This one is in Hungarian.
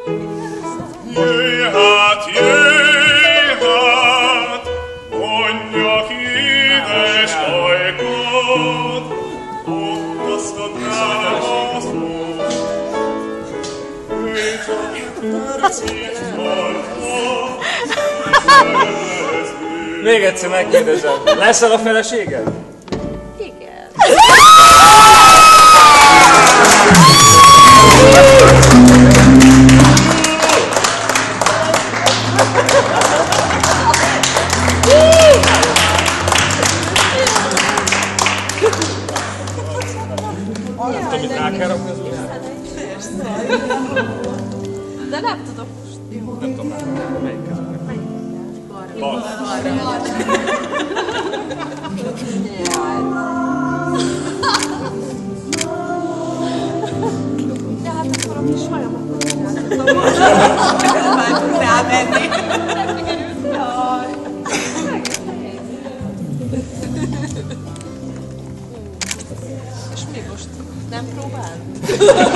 Jöjj hát, mondja édes ajkad, okkasztodnál az most. Jöjj csak percét tartva, Még egyszer megkérdezem, leszel a feleséged? Igen. Amit rá kell rakni, az De nem tudok most. nem tudom már. Melyik kezemnek? Bal. De hát akkor a kis hajamat csináltatom. Már tud rámenni. Nem sikerült. Jaj. És mi most? Nem próbál?